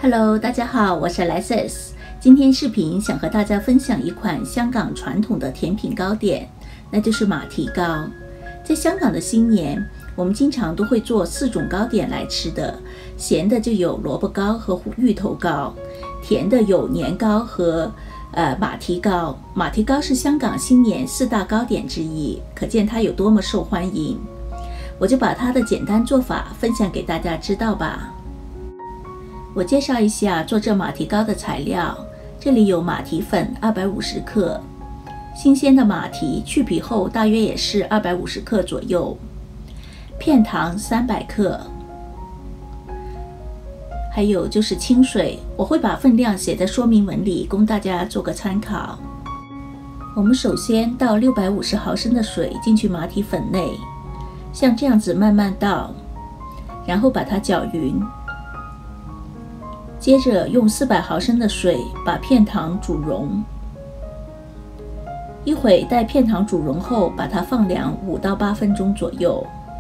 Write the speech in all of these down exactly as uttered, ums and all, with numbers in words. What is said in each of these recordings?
Hello， 大家好，我是 Alexis。今天视频想和大家分享一款香港传统的甜品糕点，那就是马蹄糕。在香港的新年，我们经常都会做四种糕点来吃的。咸的就有萝卜糕和芋头糕，甜的有年糕和呃马蹄糕。马蹄糕是香港新年四大糕点之一，可见它有多么受欢迎。我就把它的简单做法分享给大家知道吧。我介绍一下做这马蹄糕的材料，这里有马蹄粉二百五十克，新鲜的马蹄去皮后大约也是二百五十克左右，片糖三百克，还有就是清水，我会把分量写在说明文里，供大家做个参考。我们首先倒六百五十毫升的水进去马蹄粉内，像这样子慢慢倒，然后把它搅匀。接着用四百毫升的水把片糖煮溶，一会待片糖煮溶后，把它放凉五到八分钟左右。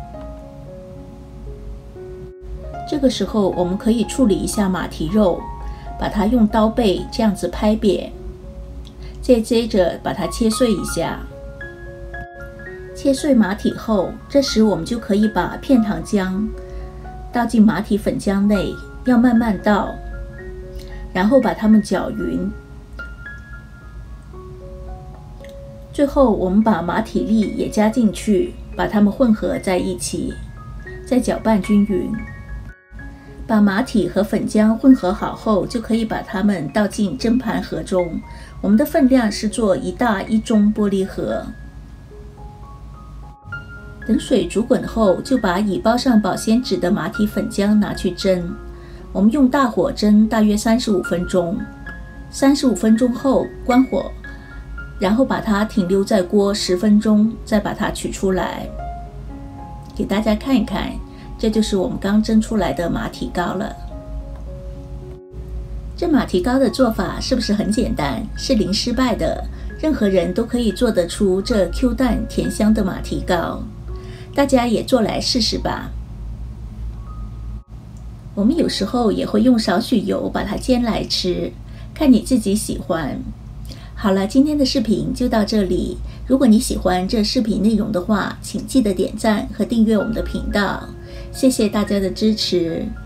这个时候我们可以处理一下马蹄肉，把它用刀背这样子拍扁，再接着把它切碎一下。切碎马蹄后，这时我们就可以把片糖浆倒进马蹄粉浆内，要慢慢倒，然后把它们搅匀。最后我们把马蹄粒也加进去，把它们混合在一起，再搅拌均匀。把马蹄和粉浆混合好后，就可以把它们倒进蒸盘盒中。我们的分量是做一大一中玻璃盒。等水煮滚后，就把已包上保鲜纸的马蹄粉浆拿去蒸。我们用大火蒸大约三十五分钟，三十五分钟后关火，然后把它停留在锅十分钟，再把它取出来，给大家看一看，这就是我们刚蒸出来的马蹄糕了。这马蹄糕的做法是不是很简单，是零失败的，任何人都可以做得出这 Q 弹甜香的马蹄糕，大家也做来试试吧。我们有时候也会用少许油把它煎来吃，看你自己喜欢。好了，今天的视频就到这里。如果你喜欢这视频内容的话，请记得点赞和订阅我们的频道。谢谢大家的支持。